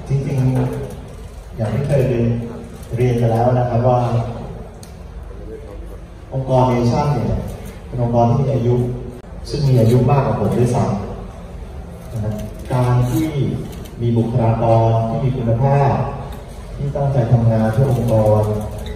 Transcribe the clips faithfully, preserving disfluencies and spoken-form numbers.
จริงๆอย่างที่เคยเรียนเรียนไปแล้วนะครับว่าองค์กรเนชั่นเนี่ยเป็นองค์กรที่มีอายุซึ่งมีอายุมากกว่าผมด้วยซ้ำนะครับการที่มีบุคลากรที่มีคุณภาพที่ตั้งใจทำงานเพื่อองค์กร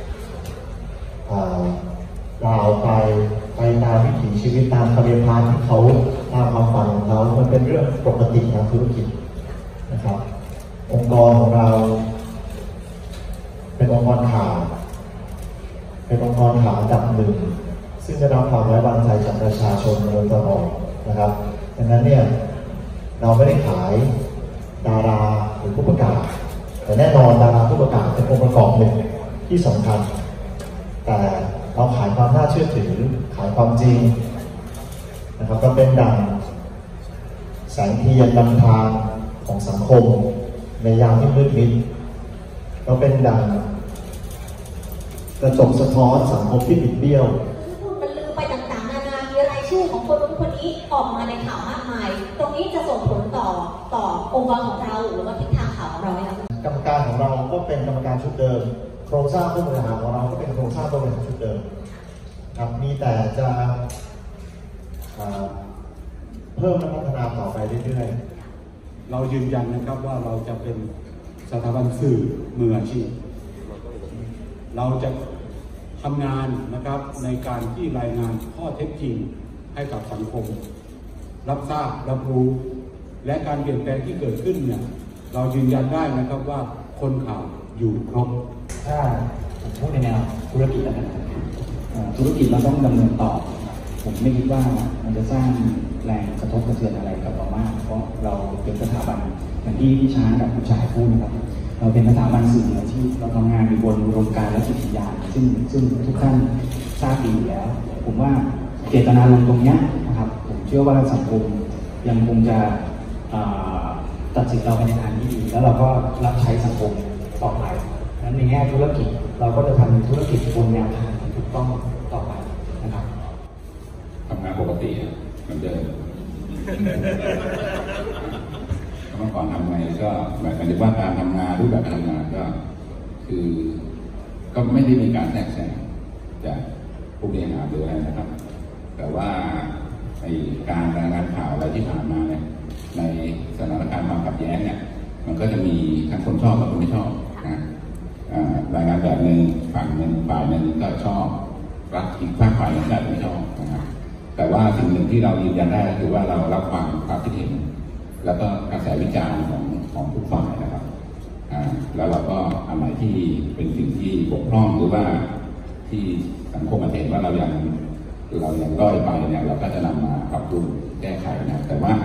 กล่าวไปไปตามวิถีชีวิตตามคาเรียร์พาธที่เขาตามความฝันของเขามันเป็นเรื่องปกติทางธุรกิจนะครับองค์กรของเราเป็นองค์กรข่าวเป็นองค์กรข่าวอันดับหนึ่งซึ่งได้รับความไว้วางใจจากประชาชนมาโดยตลอดนะครับดังนั้นเนี่ยเราไม่ได้ขายดาราหรือผู้ประกาศแต่แน่นอนดาราผู้ประกาศเป็นองค์ประกอบหนึ่งที่สำคัญแต่เราขายความน่าเชื่อถือขายความจริงนะครับก็เป็นดังแสงเทียนนำทางของสังคมในยามที่มืดมิดก็เป็นดังกระจกสะท้อนสังคมที่บิดเบี้ยวมันลืมไปต่างๆนานามีรายชื่อของคนนู้นคนนี้ออกมาในข่าวมากมายตรงนี้จะส่งผลต่อต่อองค์กรของเราหรือว่าทิศทางข่าวของเราไหมครับกรรมการของเราก็เป็นกรรมการชุดเดิมโครงสร้างผู้บริหารของเราก็เป็นโครงสร้างผู้บริหารชุดเดิมครับมีแต่จะเพิ่มและพัฒนาต่อไปเรื่อยๆเรายืนยันนะครับว่าเราจะเป็นสถาบันสื่อมืออาชีพเราจะทำงานนะครับในการที่รายงานข้อเท็จจริงให้กับสังคมรับทราบรับรู้และการเปลี่ยนแปลงที่เกิดขึ้นเนี่ยเรายืนยันได้นะครับว่าคนข่าวอยู่ครบถ้าผมพูดในแนวธุรกิจแล้วกันธุรกิจเราต้องดำเนินต่อผมไม่คิดว่ามันจะสร้างแรงกระทบกระเทือนอะไรกับเรามากเพราะเราเป็นสถาบันอย่างที่พี่ช้างกับผู้ชายพูดนะครับเราเป็นสถาบันสื่อมืออาชีพเราทำงานอยู่บนอุดมการณ์และจิตวิญญาณซึ่งซึ่งทุกท่านทราบดีอยู่แล้วผมว่าเจตนารมณ์ตรงนี้นะครับผมเชื่อว่าสังคมยังคงจะตัดสินเราไปในทางที่ดีแล้วเราก็รับใช้สังคมต่อไปนั้นในแง่ธุรกิจเราก็จะทำธุรกิจบนแนวทางที่ถูกต้องต่อไปนะครับทำงานปกติเหมือนเดิมเมื่อก่อนทำไงก็หมายถึงว่าการทำงานรูปแบบการทำงานก็คือก็ไม่ได้มีการแทรกแซงจากผู้บริหารหรืออะไรนะครับแต่ว่าในการรายงานข่าวอะไรที่ผ่านมาเนี่ยในสถานการณ์ความขัดแย้งเนี่ยมันก็จะมีทั้งคนชอบและคนไม่ชอบนะรายงานแบบหนึ่งฝั่งหนึ่งฝ่ายหนึ่งก็ชอบรักอีกฝ่ายหนึ่งก็ไม่ชอบนะครับแต่ว่าสิ่งหนึ่งที่เรายืนยันได้ก็คือว่าเรารับฟังความคิดเห็นแล้วก็กระแสวิจารณ์ของของทุกฝ่ายนะครับแล้วเราก็อันไหนที่เป็นสิ่งที่บกพร่องหรือว่าที่สังคมเห็นว่าเรายังเรายังด้อยไปเนี่ยเราก็จะนำมาปรับปรุงแก้ไขนะแต่ว่า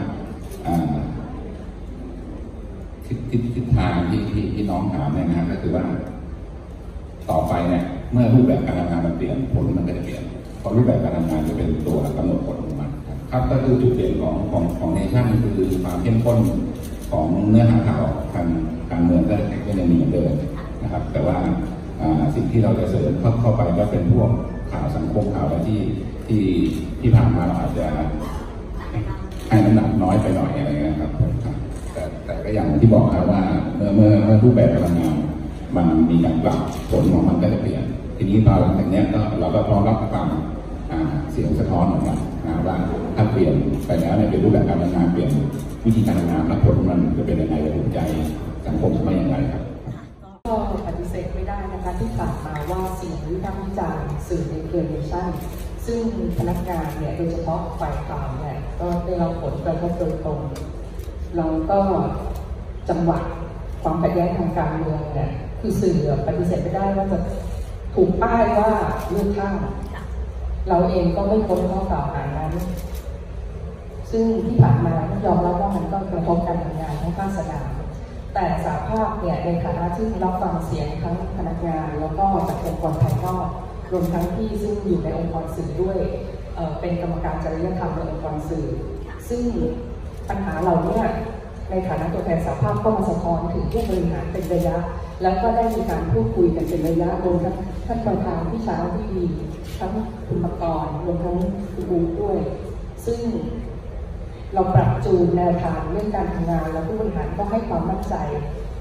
ทิศทิศทางที่ที่ที่น้องถามเนี่ยนะครับก็คือว่าต่อไปเนี่ยเมื่อรูปแบบการทำงานมันเปลี่ยนผลมันก็จะเปลี่ยนเพราะรูปแบบการทำงานจะเป็นตัวกำหนดผลของมันครับก็คือจุดเด่นของของของเนชั่นคือความเข้มข้นของเนื้อหาข่าวทางการเมืองก็ก็ยังมีเหมือนเดิมนะครับแต่ว่าสิ่งที่เราจะเสริมเข้าเข้าไปก็เป็นพวกข่าวสังคมข่าวอะไรที่ที่ที่ผ่านมาเราอาจจะให้น้ำหนักน้อยไปหน่อยอะไรเงี้ยครับแต่แต่ก็อย่างที่บอกครับว่าเมื่อเมื่อเมื่อรูปแบบการทำงานมันมีการปรับผลของมันก็จะเปลี่ยนทีนี้พอหลังจากนี้ก็เราก็พร้อมรับฟังเสียงสะท้อนเหมือนกันว่าถ้าเปลี่ยนไปแล้วเนี่ยเป็นรูปแบบการทำงานเปลี่ยนวิธีการทำงานและผลมันจะเป็นยังไงจะถูกใจสังคมจะไม่อย่างไรครับก็ปฏิเสธไม่ได้นะคะที่ผ่านมาว่าสิ่งวิพากษ์วิจารณ์สื่อในเครือเนชั่นซึ่งพนักงานเนี่ยโดยเฉพาะฝ่ายข่าวเนี่ยก็ได้รับผลกระทบโดยตรงเราก็จังหวะความขัดแย้งทางการเมืองเนี่ยคือสื่อปฏิเสธไม่ได้ว่าจะถูกป้ายว่าเลือกข้างเราเองก็ไม่พ้นข้อกล่าวหานั้นซึ่งที่ผ่านมายอมรับว่ามันก็กระทบการทำงานทั้งภาคสนามแต่สหภาพเนี่ยในฐานะที่รับฟังเสียงทั้งพนักงานแล้วก็จากองค์กรภายนอกรวมทั้งที่ซึ่งอยู่ในองค์กรสื่อด้วย เ, เป็นกรรมการจริยธรรมในองค์กรสื่อซึ่งปัญหาเหล่านี้ในฐานะตัวแทนสหภาพก็มาสะท้อนถึงผู้บริหารเป็นระยะแล้วก็ได้มีการพูดคุยกันเป็นระยะรวมทั้งท่านประธานพี่ช้างพี่ดีทั้งคุณปกรณ์รวมทั้งคุณบูด้วยซึ่งเราปรับจูนแนวทางเรื่องการทำงานแล้วผู้บริหารก็ให้ความมั่นใจ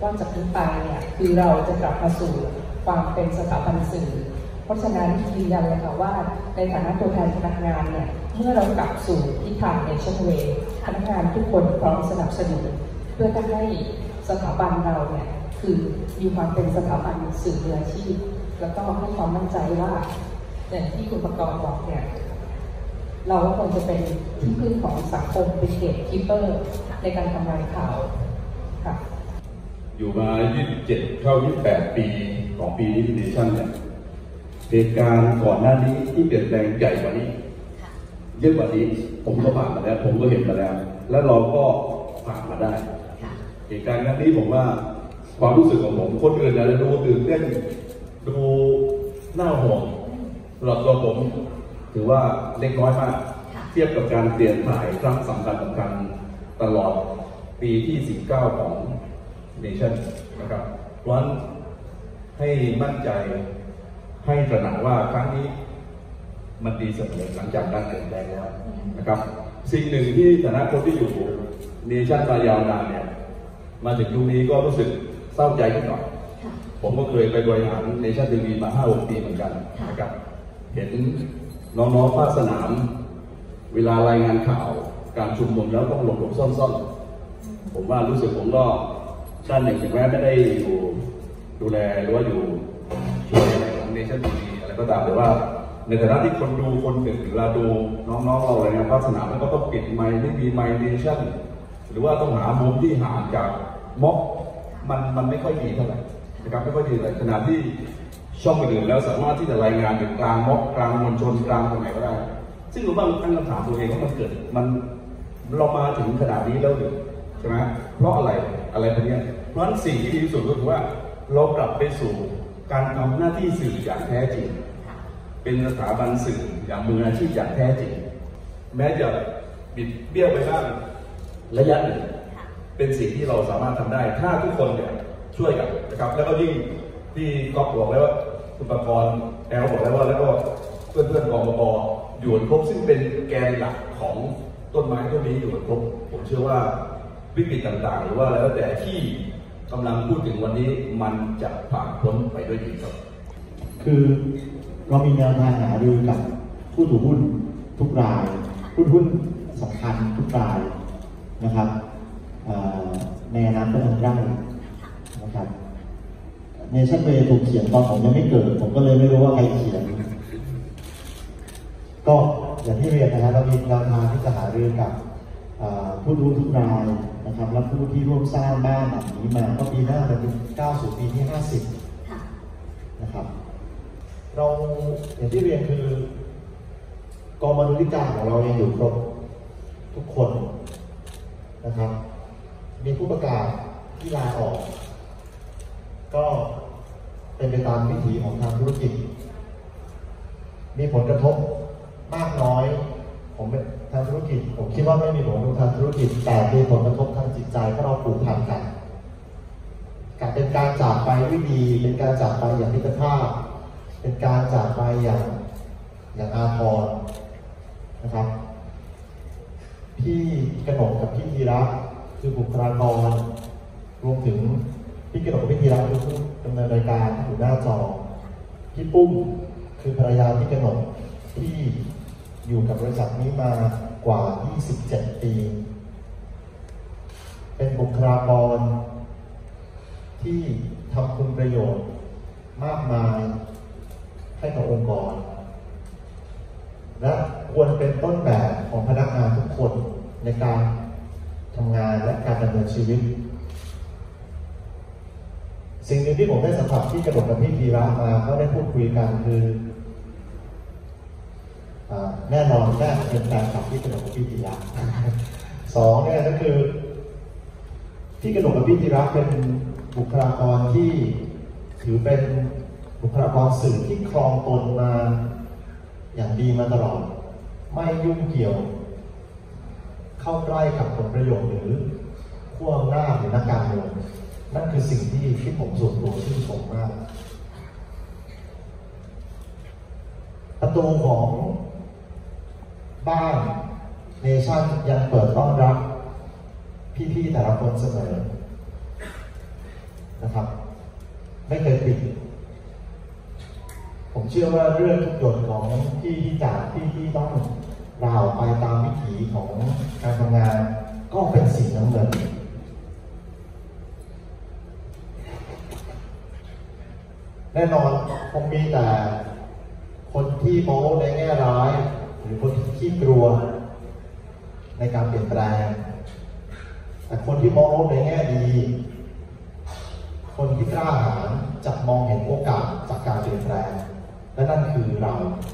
ว่าจากนี้ไปเนี่ยคือเราจะกลับมาสู่ความเป็นสถาบันสื่อเพราะฉะนั้นยืนยันเลยค่ะว่าในฐานะตัวแทนพนักงานเนี่ยเมื่อเรากลับสู่ทิศทางในเชนเวย์พนักงานทุกคนพร้อมสนับสนุนเพื่อจะให้สถาบันเราเนี่ยคือมีความเป็นสถาบันสื่อมืออาชีพแล้วก็ให้ความมั่นใจว่าอย่างที่คุณประกรณ์บอกเนี่ยเราก็คงจะเป็นที่พึ่งของสังคมเป็นเกตคีเปอร์ในการทำงานข่าวค่ะอยู่มายี่สิบเจ็ดเข้ายี่สิบแปดปีของปีนี้เนชั่นเนี่ยเหตุการณ์ก่อนหน้านี้ที่เปลี่ยนแปลงใหญ่กว่านี้เยอะกว่านี้ผมก็ผ่านมาแล้วผมก็เห็นมาแล้วและเราก็ผ่านมาได้เหตุการณ์ครั้งนี้ผมว่าความรู้สึกของผมคนอื่นอาจจะดูตื่นเต้นดูน่าห่วงสำหรับตัวผมถือว่าเล็กน้อยมากเทียบกับการเปลี่ยนถ่ายครั้งสำคัญสำคัญตลอดปีที่สิบเก้าของเนชั่นนะครับเพราะฉะนั้นให้มั่นใจให้ตระหนักว่าครั้งนี้มันดีเสมอหลังจากการเปลี่ยนแปลงแล้วนะครับสิ่งหนึ่งที่ฐานะคนที่อยู่เนชั่นมายาวนานเนี่ยมาถึงยุคนี้ก็รู้สึกเศร้าใจนิดหน่อยผมก็เคยไปบริหารเนชั่นทีวีมาห้าหกปีเหมือนกันนะครับเห็นน้องๆภาคสนามเวลารายงานข่าวการชุมนุมแล้วต้องหลบหลบซ่อนๆผมว่ารู้สึกผมก็ด้านหนึ่งถึงแม้ไม่ได้อยู่ดูแลหรือว่าอยู่ช่วยอะไรของเนชั่นทีวีอะไรก็ตามแต่ว่าในฐานะที่คนดูคนหนึ่งเวลาดูน้องๆเราอะไรเงี้ยภาคสนามแล้วก็ต้องปิดไมค์ไม่มีไมค์เนชั่นหรือว่าต้องหามุมที่ห่างจากม็อบมันมันไม่ค่อยดีเท่าไหร่นะครับไม่ค่อยดีเลยขนาดที่ช่องอื่นแล้วสามารถที่จะรายงานอยู่กลางม็อบกลางมวลชนกลางตรงไหนก็ได้ซึ่งเราบ้างตั้งคำถามตัวเองว่ามันเกิดมันเรามาถึงขนาดนี้แล้วหรือใช่ไหมเพราะอะไรอะไรพวกนี้เพราะฉะนั้นสิ่งที่ดีที่สุดก็คือว่าเรากลับไปสู่การทำหน้าที่สื่ออย่างแท้จริงเป็นสถาบันสื่ออย่างมืออาชีพอย่างแท้จริงแม้จะบิดเบี้ยวไปบ้างระยะหนึ่งเป็นสิ่งที่เราสามารถทำได้ถ้าทุกคนเนี่ยช่วยกันนะครับแล้วก็ยิ่งที่ก๊อฟบอกแล้วว่าคุณประกรณ์แอลบอกแล้วว่าแล้วก็เพื่อนเพื่อนกองบกอยู่ครบซึ่งเป็นแกนหลักของต้นไม้ต้นนี้อยู่ครบผมเชื่อว่าวิกฤตต่างๆหรือว่าแล้วแต่ที่กำลังพูดถึงวันนี้มันจะผ่านพ้นไปด้วยดีครับคือเรามีแนวทางหารือกับผู้ถือหุ้นทุกรายผู้ถือหุ้นสำคัญทุกรายนะครับในอนาคตอันใกล้นะครับเนชั่นเวย์ถูกเขียนตอนผมยังไม่เกิดผมก็เลยไม่รู้ว่าใครเขียนก็อย่างที่เรียนนะครับเรามีแนวทางที่จะหารือกับผู้รู้ทุกรายนะครับและผู้ที่ร่วมสร้างบ้านหลังนี้มาก็ปีหน้าจะเป็นก้าวสู่ปีที่ห้าสิบนะครับเราอย่างที่เรียนคือกองบรรณาธิการของเรายังอยู่ครบทุกคนนะครับมีผู้ประกาศที่ลาออกก็เป็นไปตามวิถีของทางธุรกิจมีผลกระทบมากน้อยผมเป็นทางธุรกิจผมคิดว่าไม่มีผลกระทบทางธุรกิจแต่มีผลกระทบทางจิตใจเพราะเราผูกพันกันการเป็นการจากไปด้วยดีเป็นการจากไปอย่างมิตรภาพเป็นการจากไปอย่างอย่างอาภรณ์นะครับพี่กนกกับพี่ธีระคือบุคลากรรวมถึงพี่กนกกับพี่ธีระคือผู้ดำเนินรายการที่อยู่หน้าจอพี่ปุ้มคือภรรยาพี่กนกที่อยู่กับบริษัทนี้มากว่ายี่สิบเจ็ดปีเป็นบุคลากรที่ทำคุณประโยชน์มากมายให้กับองค์กรและควรเป็นต้นแบบของพนักงานทุกคนในการทำงานและการดำเนินชีวิตสิ่งหนึ่งที่ผมได้สัมผัสที่กระโดดกับพี่ธีระมาก็ได้พูดคุยกันคือแน่นอนแรกเป็นการขับที่กระโดดกับพี่ธีระสองเนี่ยก็คือที่กระโดดกับพี่ธีระเป็นบุคลากรที่ถือเป็นบุคลากรสื่อที่ครองตนมาอย่างดีมาตลอดไม่ยุ่งเกี่ยวเข้าใกล้กับผลประโยชน์หรือขั้วอำนาจหรือนักการเมืองนั่นคือสิ่งที่ที่ผมส่วนตัวชื่นชมมากประตูของบ้านเนชั่นยังเปิดต้อนรับพี่ๆแต่ละคนเสมอนะครับ ไม่เคยปิด ผมเชื่อว่าเรื่องทุกหยดของที่ที่จากที่ที่ต้องราวไปตามวิถีของการทำงานก็เป็นสิ่งน้ำเงินแน่นอนคงมีแต่คนที่โม้ในแง่ร้ายหรือคนที่ขี้กลัวในการเปลี่ยนแปลงแต่คนที่มองโลกในแง่ดีคนที่กล้าหาญจะมองเห็นโอกาสจากการเปลี่ยนแปลงและนั่นคือเรา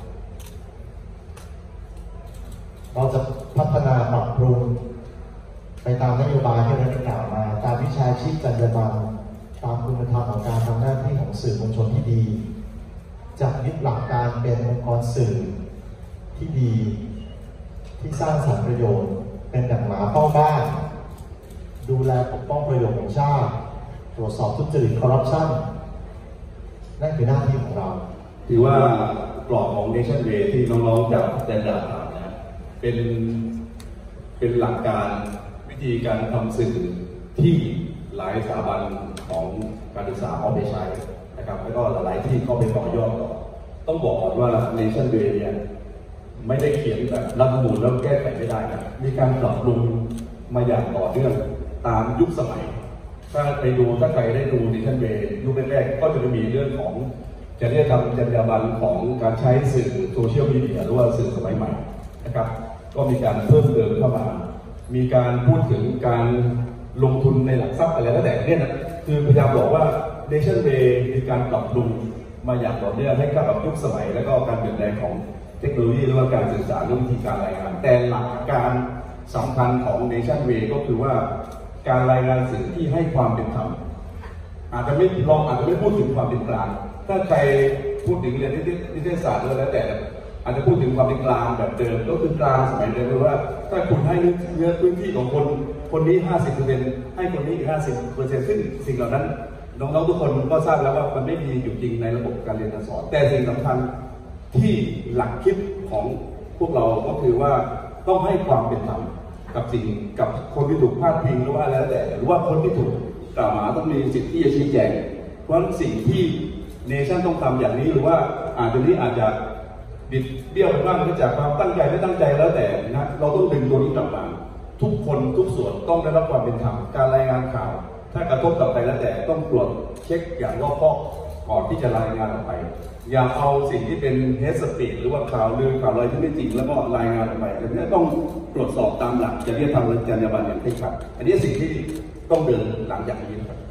เราจะพัฒนาปรับปรุงไปตามนโยบายที่เราได้กล่าวมาตามวิชาชีพจรรยาบรรณตามคุณธรรมของการทำหน้าที่ของสื่อมวลชนที่ดีจะยึดหลักการเป็นองค์กรสื่อที่ดีที่สร้างสรรค์ประโยชน์เป็นดั่งหมาเฝ้าบ้านดูแลปกป้องประโยชน์ของชาติตรวจสอบทุจริตคอร์รัปชันนั่นคือหน้าที่ของเราถือว่ากรอบของ Nation Way ที่น้องๆจากแดนดาบนะเป็นเป็นหลักการวิธีการทำสื่อที่หลายสถาบันของการศึกษาเอาไปใช้นะครับแล้วก็หลายที่ก็ไปต่อยอดต่อต้องบอกก่อนว่า Nation Way เนี่ยไม่ได้เขียนแบบรัฐธรรมนูญแล้วแก้ไขไม่ได้นะมีการปรับปรุงมาอย่างต่อเนื่องตามยุคสมัยถ้าไปดูถ้าใครได้ดู Nation Way ยุคแรกๆก็จะมีเรื่องของจริยธรรมจรรยาบรรณของการใช้สื่อโซเชียลมีเดียหรือว่าสื่อสมัยใหม่นะครับก็มีการเพิ่มเติมเข้ามามีการพูดถึงการลงทุนในหลักทรัพย์อะไรแล้วแต่เนี่ยนะคือพยายามบอกว่า Nation Way มีการปรับปรุงมาอย่างต่อเนื่องให้เข้ากับยุคสมัยและก็การเปลี่ยนแปลงของเทคโนโลยีหรือว่าการสื่อสารและวิธีการรายงานแต่หลักการสำคัญของ Nation Way ก็คือว่าการรายงานสื่อที่ให้ความเป็นธรรมอาจจะไม่ลองอาจจะไม่พูดถึงความเป็นกลางถ้าใครพูดถึงเรียนนิเทศศาสตร์แล้วแต่อาจจะพูดถึงความเป็นกลางแบบเดิมก็คือกลางสมัยเดิมว่าถ้าคุณให้เนื้อพื้นที่ของคนคนนี้ ห้าสิบเปอร์เซ็นต์ ให้คนนี้อีก ห้าสิบเปอร์เซ็นต์ ซึ่งสิ่งเหล่านั้นน้องๆทุกคนก็ทราบแล้วว่ามันไม่มีอยู่จริงในระบบการเรียนการสอนแต่สิ่งสำคัญที่หลักคิดของพวกเราก็คือว่าต้องให้ความเป็นธรรมกับสิ่งกับคนที่ถูกพาดพิงหรือว่าแล้วแต่หรือว่าคนที่ถูกกล่าวหาต้องมีสิทธิ์ที่จะชี้แจงเพราะฉะนั้นสิ่งที่เนชั่นต้องทำอย่างนี้หรือว่าอาจจะนี้อาจจะบิดเบี้ยวบ้างเนื่องจากความตั้งใจไม่ตั้งใจแล้วแต่นะเราต้องดึงตัวนี้กลับมาทุกคนทุกส่วนต้องได้รับความเป็นธรรมการรายงานข่าวถ้ากระทบกับใครแล้วแต่ต้องตรวจเช็คอย่างรอบคอบก่อนที่จะรายงานออกไปอย่าเอาสิ่งที่เป็นเฮดสปีดหรือว่าข่าวลือข่าวอะไรที่ไม่จริงแล้วก็รายงานออกไปอันนี้ต้องตรวจสอบตามหลักจริยธรรมและจรรยาบรรณอย่างเคร่งครัดอันนี้สิ่งที่ต้องเดินหลังจากนี้ครับ